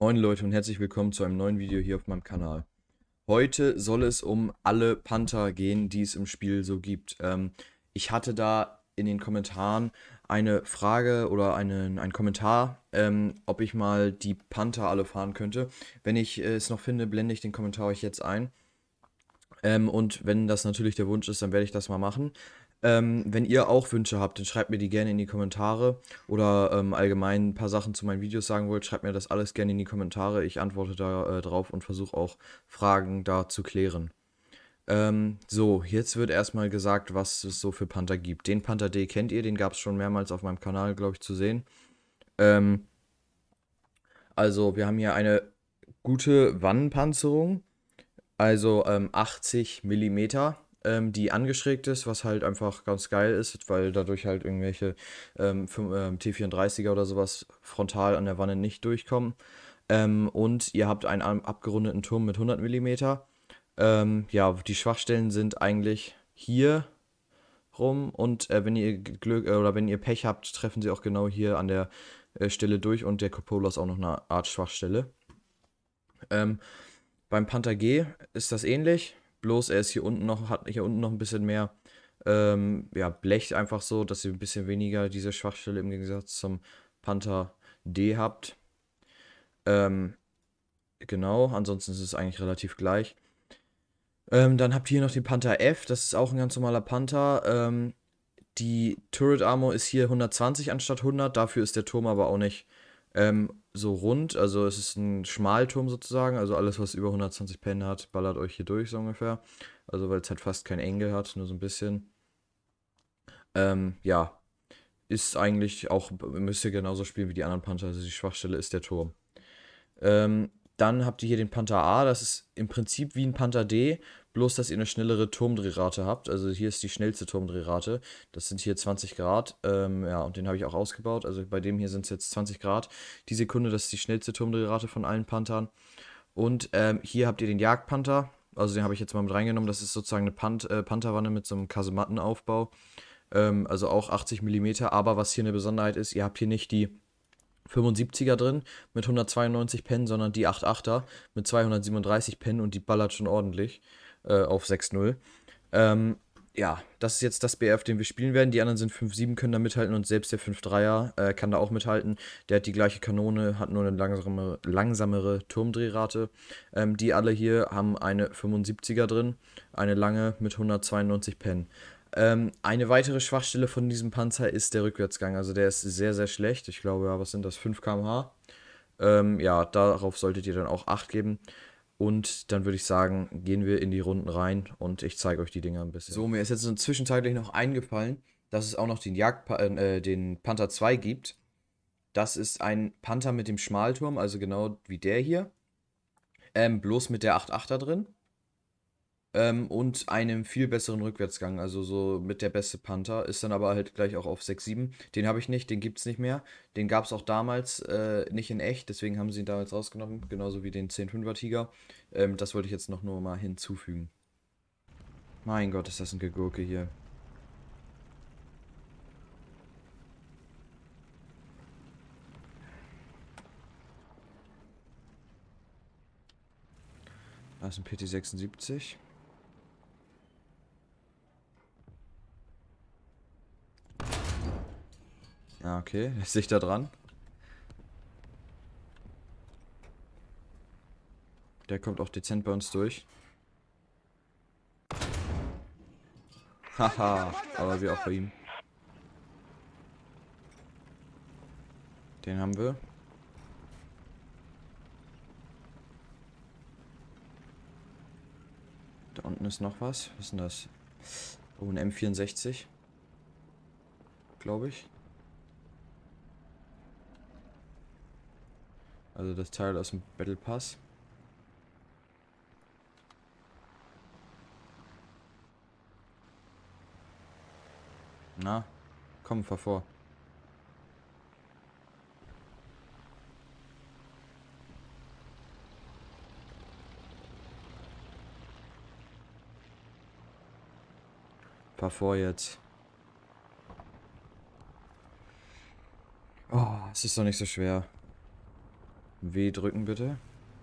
Moin Leute und herzlich willkommen zu einem neuen Video hier auf meinem Kanal. Heute soll es um alle Panther gehen, die es im Spiel so gibt. Ich hatte da in den Kommentaren eine Frage oder einen Kommentar, ob ich mal die Panther alle fahren könnte. Wenn ich es noch finde, blende ich den Kommentar euch jetzt ein. Und wenn das natürlich der Wunsch ist, dann werde ich das mal machen. Wenn ihr auch Wünsche habt, dann schreibt mir die gerne in die Kommentare oder allgemein ein paar Sachen zu meinen Videos sagen wollt, schreibt mir das alles gerne in die Kommentare. Ich antworte da drauf und versuche auch Fragen da zu klären. So, jetzt wird erstmal gesagt, was es so für Panther gibt. Den Panther D kennt ihr, den gab es schon mehrmals auf meinem Kanal, glaube ich, zu sehen. Ähm, also, wir haben hier eine gute Wannenpanzerung. Also 80 Millimeter, die angeschrägt ist, was halt einfach ganz geil ist, weil dadurch halt irgendwelche T34er oder sowas frontal an der Wanne nicht durchkommen. Und ihr habt einen abgerundeten Turm mit 100 Millimeter. Ja, die Schwachstellen sind eigentlich hier rum und wenn ihr Glück oder wenn ihr Pech habt, treffen sie auch genau hier an der Stelle durch und der Cupola ist auch noch eine Art Schwachstelle. Ähm, Beim Panther G ist das ähnlich, bloß er ist hier unten noch, hat hier unten noch ein bisschen mehr ja, Blech einfach so, dass ihr ein bisschen weniger diese Schwachstelle im Gegensatz zum Panther D habt. Ähm, genau, ansonsten ist es eigentlich relativ gleich. Dann habt ihr hier noch den Panther F, das ist auch ein ganz normaler Panther. Die Turret Armor ist hier 120 anstatt 100, dafür ist der Turm aber auch nicht so rund. Also es ist ein Schmalturm sozusagen, also alles, was über 120 Pen hat, ballert euch hier durch so ungefähr. Also weil es halt fast kein Engel hat, nur so ein bisschen. Ja, ist eigentlich auch, müsst ihr genauso spielen wie die anderen Panther, also die Schwachstelle ist der Turm. Dann habt ihr hier den Panther A, das ist im Prinzip wie ein Panther D, bloß dass ihr eine schnellere Turmdrehrate habt. Also hier ist die schnellste Turmdrehrate. Das sind hier 20 Grad. Ja, und den habe ich auch ausgebaut. Also bei dem hier sind es jetzt 20 Grad die Sekunde. Das ist die schnellste Turmdrehrate von allen Panthern. Und hier habt ihr den Jagdpanther. Also den habe ich jetzt mal mit reingenommen. Das ist sozusagen eine Pantherwanne mit so einem Kasemattenaufbau. Also auch 80 Millimeter. Aber was hier eine Besonderheit ist, ihr habt hier nicht die 75er drin mit 192 Pen, sondern die 88er mit 237 Pen und die ballert schon ordentlich auf 6-0. Ja, das ist jetzt das BF, den wir spielen werden. Die anderen sind 5-7, können da mithalten und selbst der 5-3er kann da auch mithalten. Der hat die gleiche Kanone, hat nur eine langsamere Turmdrehrate. Die alle hier haben eine 75er drin, eine lange mit 192 Pen. Eine weitere Schwachstelle von diesem Panzer ist der Rückwärtsgang. Also der ist sehr, sehr schlecht. Ich glaube, ja, was sind das? 5 km/h. Ja, darauf solltet ihr dann auch Acht geben. Und dann würde ich sagen, gehen wir in die Runden rein und ich zeige euch die Dinger ein bisschen. So, mir ist jetzt so zwischenzeitlich noch eingefallen, dass es auch noch den Panther 2 gibt. Das ist ein Panther mit dem Schmalturm, also genau wie der hier. Bloß mit der 8.8er drin. Und einem viel besseren Rückwärtsgang, also so mit der beste Panther, ist dann aber halt gleich auch auf 6-7. Den habe ich nicht, den gibt es nicht mehr. Den gab es auch damals nicht in echt, deswegen haben sie ihn damals rausgenommen, genauso wie den 10-5er Tiger. Das wollte ich jetzt noch nur mal hinzufügen. Mein Gott, ist das ein Gegurke hier. Da ist ein PT76. Ja, okay, ist sich da dran. Der kommt auch dezent bei uns durch. Haha, aber wie auch bei ihm. Den haben wir. Da unten ist noch was. Was ist denn das? Oh, ein M64. Glaube ich. Also das Teil aus dem Battle Pass. Na, komm, fahr vor. Fahr vor jetzt. Oh, es ist doch nicht so schwer. W drücken bitte.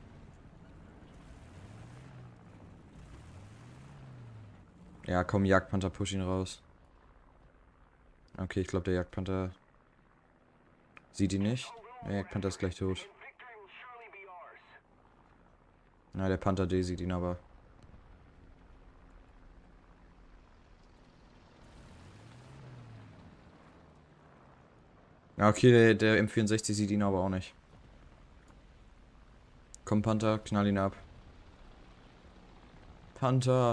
Ja, komm, Jagdpanther, push ihn raus. Okay, ich glaube, der Jagdpanther sieht ihn nicht. Der Jagdpanther ist gleich tot. Na, der Panther D sieht ihn aber. Ja, okay, der M64 sieht ihn aber auch nicht. Komm, Panther, knall ihn ab. Panther.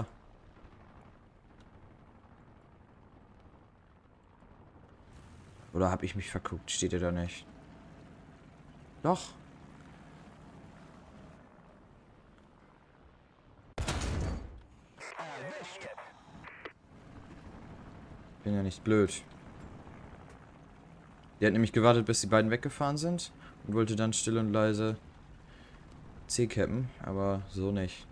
Oder hab ich mich verguckt? Steht er da nicht? Doch. Bin ja nicht blöd. Der hat nämlich gewartet, bis die beiden weggefahren sind und wollte dann still und leise C-cappen, aber so nicht.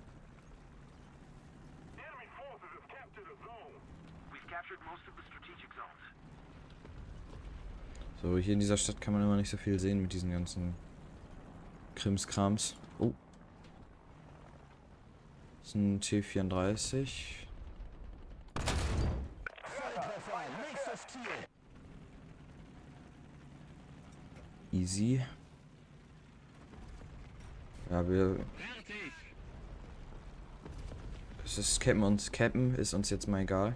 So, hier in dieser Stadt kann man immer nicht so viel sehen mit diesen ganzen Krimskrams. Oh. Das ist ein T34. Easy. Ja, es ist Cappen ist uns jetzt mal egal.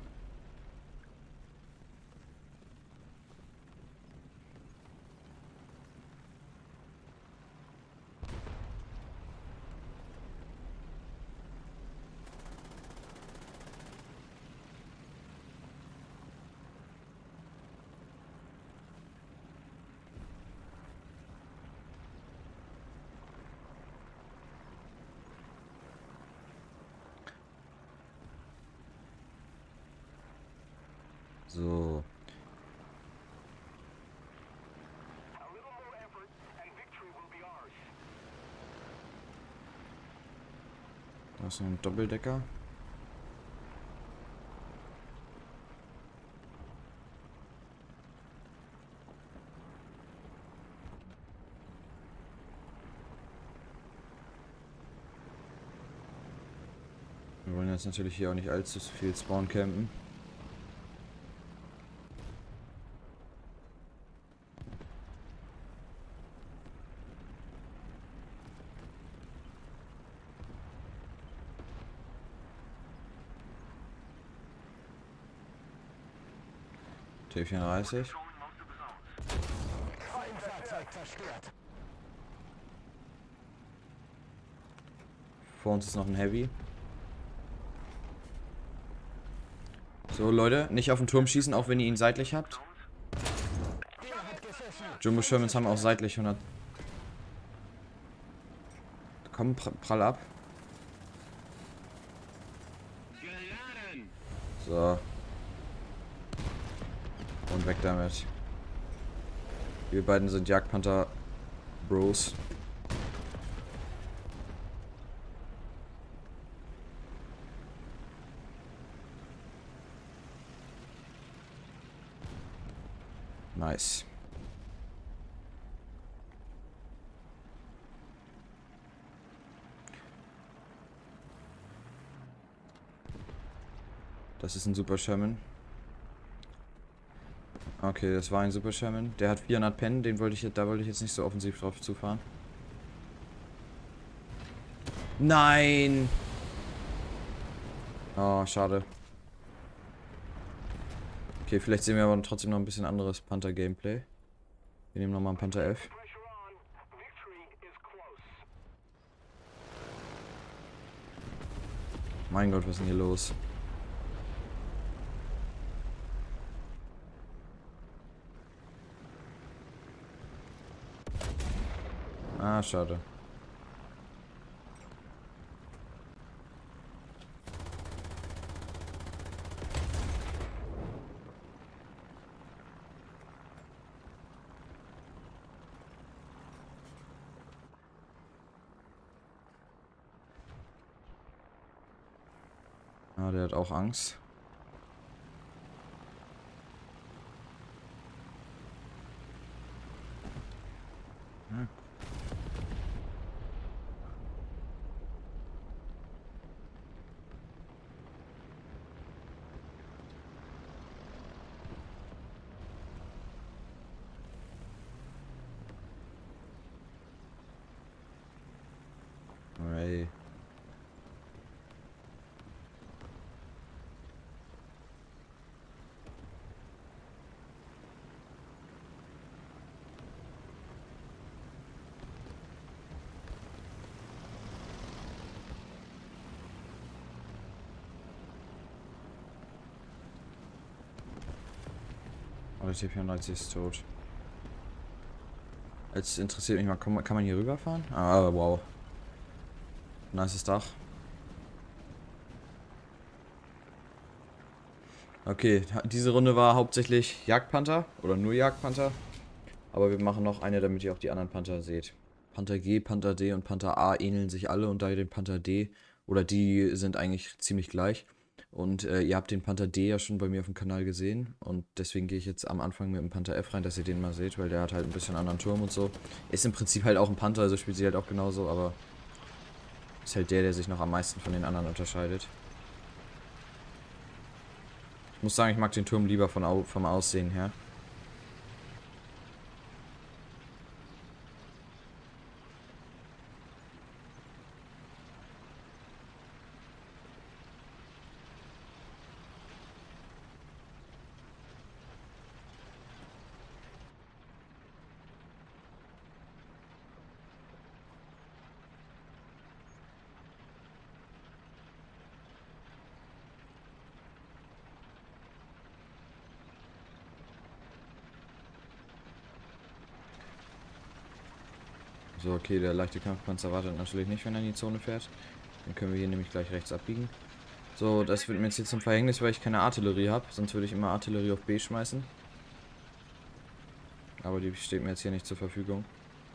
So. Da ist ein Doppeldecker. Wir wollen jetzt natürlich hier auch nicht allzu viel Spawn campen. T34. Vor uns ist noch ein Heavy. So, Leute, nicht auf den Turm schießen, auch wenn ihr ihn seitlich habt. Jumbo Shermans haben auch seitlich 100. Komm, prall ab. So. Und weg damit. Wir beiden sind Jagdpanther Bros. Nice. Das ist ein Super Sherman. Okay, das war ein Super Sherman. Der hat 400 Pen, da wollte ich jetzt nicht so offensiv drauf zufahren. Nein! Oh, schade. Okay, vielleicht sehen wir aber trotzdem noch ein bisschen anderes Panther-Gameplay. Wir nehmen nochmal einen Panther 11. Mein Gott, was ist denn hier los? Ah, schade. Ah, der hat auch Angst. Oh, der T-34 ist tot. Jetzt interessiert mich mal, kann man hier rüberfahren? Ah, wow. Nices Dach. Okay, diese Runde war hauptsächlich Jagdpanther oder nur Jagdpanther. Aber wir machen noch eine, damit ihr auch die anderen Panther seht. Panther G, Panther D und Panther A ähneln sich alle und da den Panther D oder die sind eigentlich ziemlich gleich. Und ihr habt den Panther D ja schon bei mir auf dem Kanal gesehen und deswegen gehe ich jetzt am Anfang mit dem Panther F rein, dass ihr den mal seht, weil der hat halt ein bisschen anderen Turm und so. Ist im Prinzip halt auch ein Panther, also spielt sie halt auch genauso, aber ist halt der sich noch am meisten von den anderen unterscheidet. Ich muss sagen, ich mag den Turm lieber vom Aussehen her. So, okay, der leichte Kampfpanzer wartet natürlich nicht, wenn er in die Zone fährt. Dann können wir hier nämlich gleich rechts abbiegen. So, das wird mir jetzt hier zum Verhängnis, weil ich keine Artillerie habe. Sonst würde ich immer Artillerie auf B schmeißen. Aber die steht mir jetzt hier nicht zur Verfügung.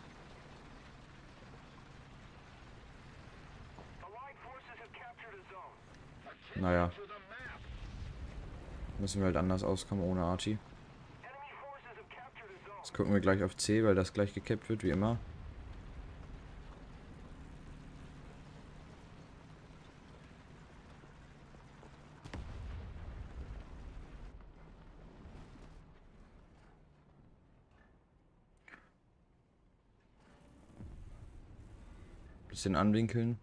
Naja. Müssen wir halt anders auskommen ohne Arti. Jetzt gucken wir gleich auf C, weil das gleich gekappt wird, wie immer. Bisschen anwinkeln.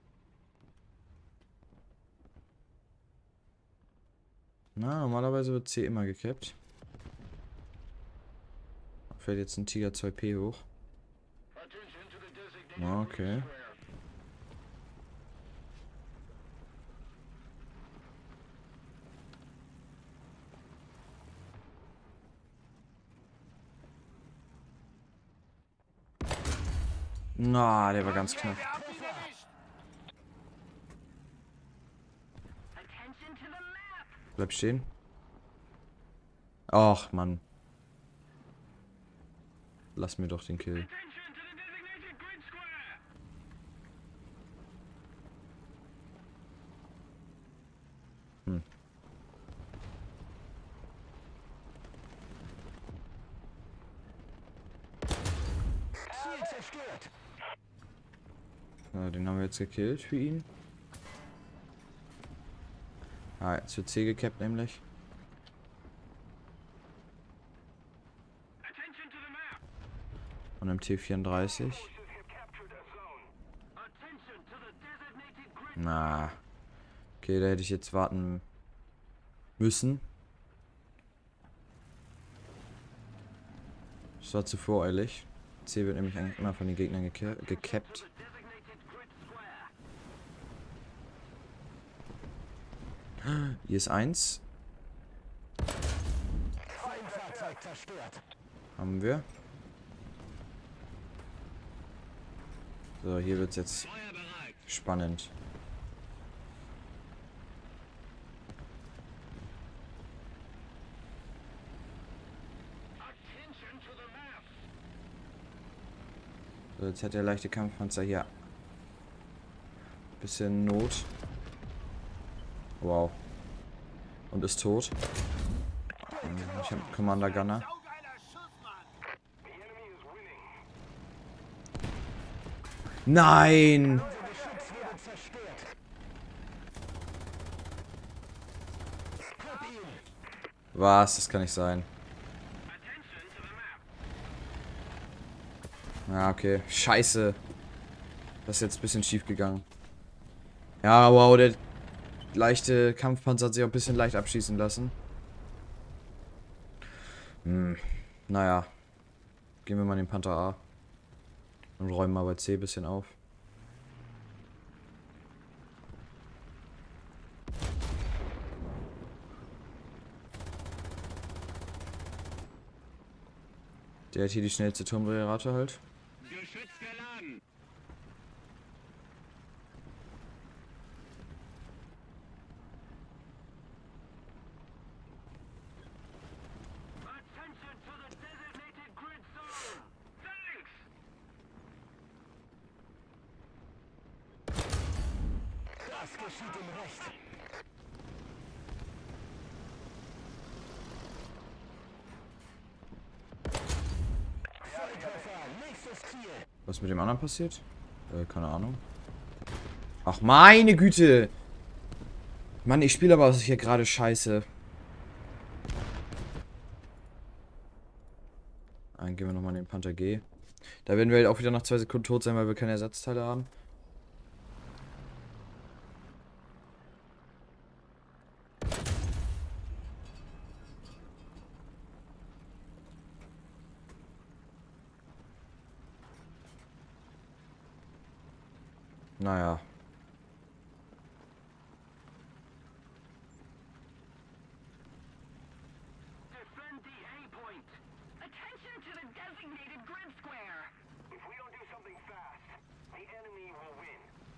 Na, normalerweise wird C immer gekappt. Fällt jetzt ein Tiger 2P hoch. Okay. Na, der war ganz knapp. Bleib stehen. Ach, Mann. Lass mir doch den Kill. Hm. Ja, den haben wir jetzt gekillt für ihn. Ah, jetzt wird C gekappt nämlich. Von dem T34. Na. Okay, da hätte ich jetzt warten müssen. Das war zu voreilig. C wird nämlich eigentlich immer von den Gegnern gekappt. Hier ist 1. Haben wir. So, hier wird es jetzt spannend. So, jetzt hat der leichte Kampfpanzer hier bisschen Not. Wow. Und ist tot. Ich habe Commander Gunner. Nein! Was? Das kann nicht sein. Ja, okay. Scheiße. Das ist jetzt ein bisschen schief gegangen. Ja, wow, der leichte Kampfpanzer hat sich auch ein bisschen leicht abschießen lassen. Naja. Gehen wir mal in den Panther A. Und räumen mal bei C ein bisschen auf. Der hat hier die schnellste Turmdrehrate halt. Geschütz geladen. Attention to the designated grid zone. Thanks. Das geschieht im Recht. Was mit dem anderen passiert? Keine Ahnung. Ach, meine Güte! Mann, ich spiele aber hier gerade scheiße. Dann gehen wir nochmal in den Panther G. Da werden wir halt auch wieder nach 2 Sekunden tot sein, weil wir keine Ersatzteile haben. Naja. Defend the A point. Attention to the designated grid square. If we don't do something fast, the enemy will win.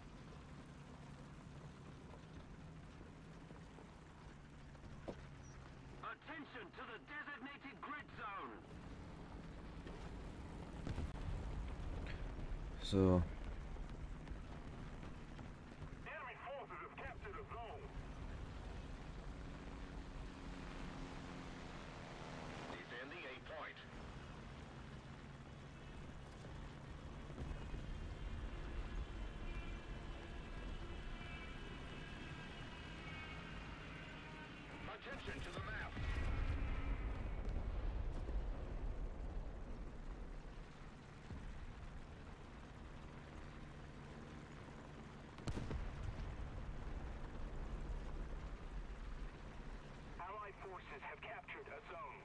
Attention to the designated grid zone. So. Enemy forces have captured a zone. Defend the A point. Attention to the map. Allied forces have captured a zone.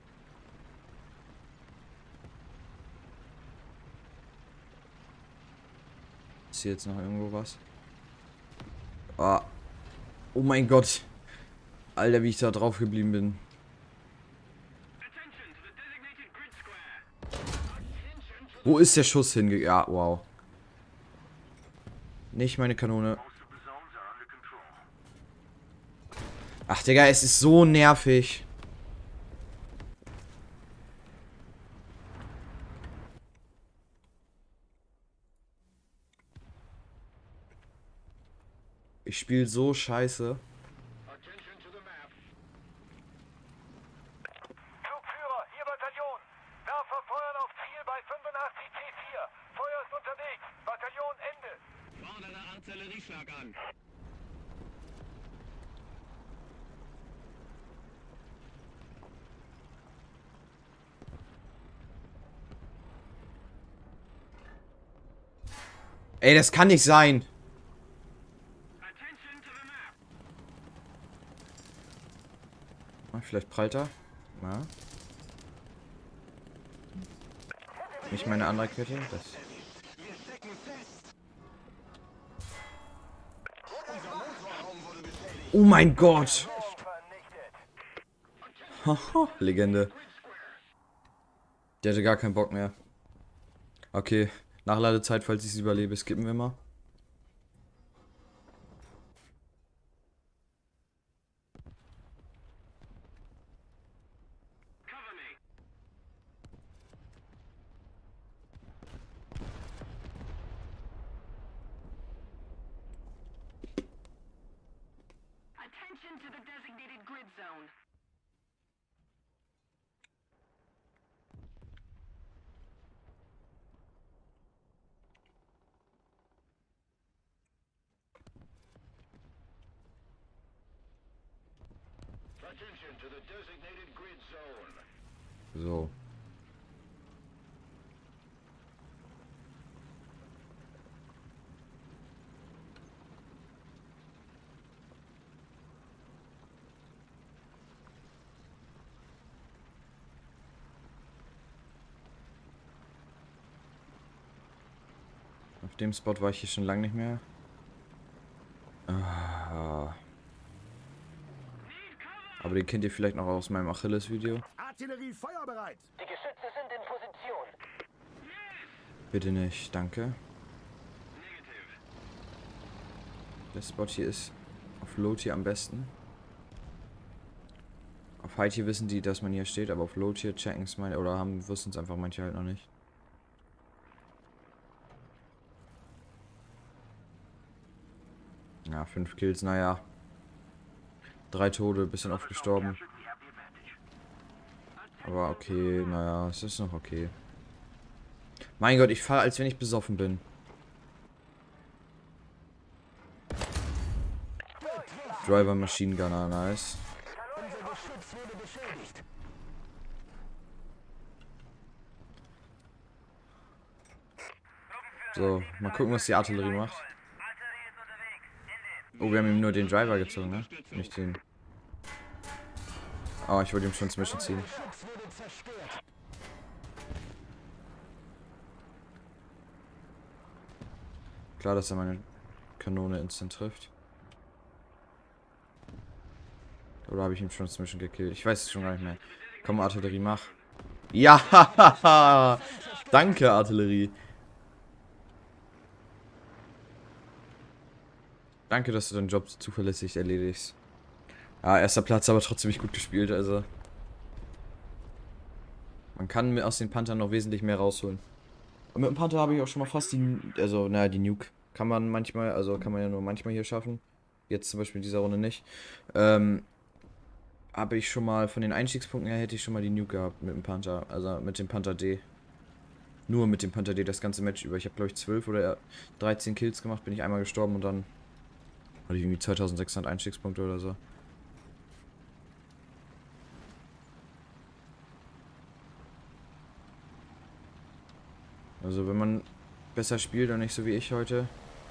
Ist hier jetzt noch irgendwo was? Ah. Oh mein Gott. Alter, wie ich da drauf geblieben bin. Attention to the designated grid square. Attention to Wo ist der Schuss hingegangen? Ja, wow. Nicht meine Kanone. most of the zones are under control. Ach, Digga, es ist so nervig. Ich spiele so scheiße. Attention to the map. Zugführer, hier Bataillon. Werfer feuern auf Ziel bei 85 C4. Feuer ist unterwegs. Bataillon Ende. Fordere Artillerieschlag an. Ey, das kann nicht sein. Attention to the map. Ah, vielleicht prallt er. Ja. Nicht meine andere Kette. Das. Wir stecken fest. Oh mein Gott. Vernichtet. Haha, Legende. Der hatte gar keinen Bock mehr. Okay, Nachladezeit, falls ich es überlebe, skippen wir mal. Cover me. Attention to the designated grid zone. Attention to the designated grid zone. So. Auf dem Spot war ich hier schon lange nicht mehr. Ah. Aber den kennt ihr vielleicht noch aus meinem Achilles-Video. Artillerie feuerbereit! Die Geschütze sind in Position. Bitte nicht, danke. Der Spot hier ist auf Low Tier am besten. Auf High Tier wissen die, dass man hier steht, aber auf Low Tier checken es mal oder wissen es einfach manche halt noch nicht. Ja, 5 Kills, naja. 3 Tode, bisschen oft gestorben. Aber okay, naja, es ist noch okay. Mein Gott, ich fahre, als wenn ich besoffen bin. Driver Machine Gunner, nice. So, mal gucken, was die Artillerie macht. Oh, wir haben ihm nur den Driver gezogen, ne? Nicht den. Oh, ich wollte ihm schon ins Mission ziehen. Klar, dass er meine Kanone instant trifft. Oder habe ich ihm schon ins Mission gekillt? Ich weiß es schon gar nicht mehr. Komm, Artillerie, mach. Ja, danke, Artillerie. Danke, dass du deinen Job zuverlässig erledigst. Ja, erster Platz, aber trotzdem nicht gut gespielt, also. Man kann aus den Panthern noch wesentlich mehr rausholen. Und mit dem Panther habe ich auch schon mal fast die, also, naja, die Nuke kann man manchmal, also kann man ja nur manchmal hier schaffen. Jetzt zum Beispiel in dieser Runde nicht. Habe ich schon mal, von den Einstiegspunkten her hätte ich schon mal die Nuke gehabt mit dem Panther, also mit dem Panther D. Nur mit dem Panther D das ganze Match über. Ich habe glaube ich 12 oder 13 Kills gemacht, bin ich einmal gestorben und dann hatte ich irgendwie 2600 Einstiegspunkte oder so. Also wenn man besser spielt und nicht so wie ich heute.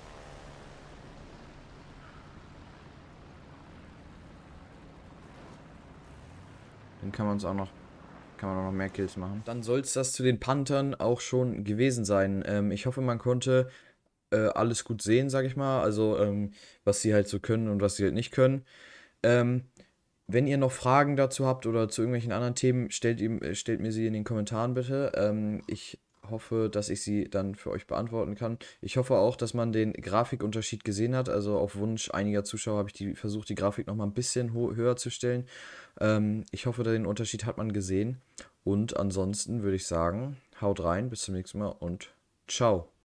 Dann kann man es auch noch, mehr Kills machen. Dann soll es das zu den Panthern auch schon gewesen sein. Ich hoffe, man konnte alles gut sehen, sag ich mal. Also was sie halt so können und was sie halt nicht können. Wenn ihr noch Fragen dazu habt oder zu irgendwelchen anderen Themen, stellt mir sie in den Kommentaren bitte. Ich hoffe, dass ich sie dann für euch beantworten kann. Ich hoffe auch, dass man den Grafikunterschied gesehen hat. Also auf Wunsch einiger Zuschauer habe ich versucht, die Grafik nochmal ein bisschen höher zu stellen. Ich hoffe, den Unterschied hat man gesehen. Und ansonsten würde ich sagen, haut rein, bis zum nächsten Mal und ciao.